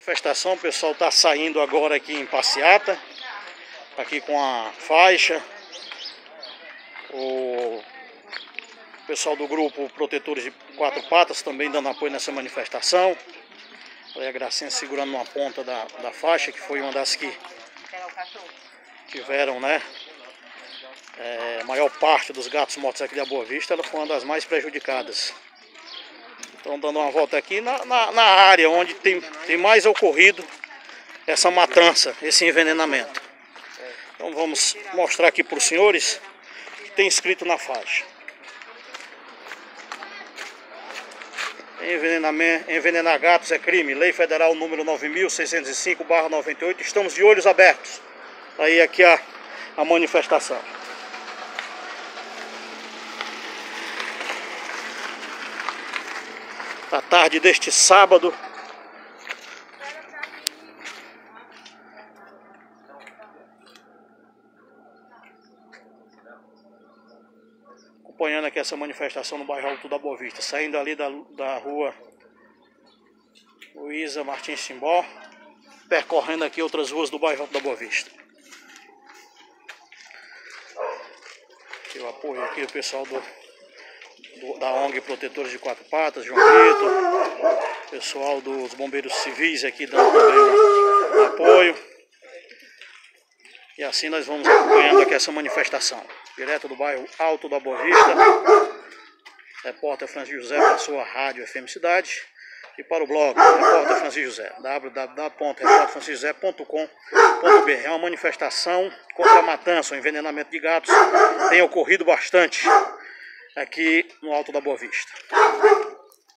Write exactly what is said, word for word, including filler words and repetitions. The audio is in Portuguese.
Manifestação, o pessoal está saindo agora aqui em passeata, aqui com a faixa. O pessoal do grupo Protetores de Quatro Patas também dando apoio nessa manifestação. Aí a Gracinha segurando uma ponta da, da faixa, que foi uma das que tiveram, né? É, a maior parte dos gatos mortos aqui da Boa Vista, ela foi uma das mais prejudicadas. Então dando uma volta aqui na, na, na área onde tem, tem mais ocorrido essa matança, esse envenenamento. Então vamos mostrar aqui para os senhores o que tem escrito na faixa. Envenenamento, envenenar gatos é crime. Lei Federal número nove mil seiscentos e cinco barra noventa e oito. Estamos de olhos abertos. Aí aqui a, a manifestação. A tarde deste sábado, acompanhando aqui essa manifestação no bairro Alto da Boa Vista, saindo ali da, da rua Luísa Martins Simbó, percorrendo aqui outras ruas do bairro Alto da Boa Vista. Aqui o apoio aqui do pessoal do da O N G Protetores de Quatro Patas, João Vitor, pessoal dos bombeiros civis aqui dando também um, um apoio. E assim nós vamos acompanhando aqui essa manifestação, direto do bairro Alto da Boa Vista. Repórter Francisco José para a sua rádio F M Cidade e para o blog Repórter Francisco José, w w w ponto repórter francisco josé ponto com ponto b r. É uma manifestação contra a matança, o envenenamento de gatos tem ocorrido bastante aqui no Alto da Boa Vista.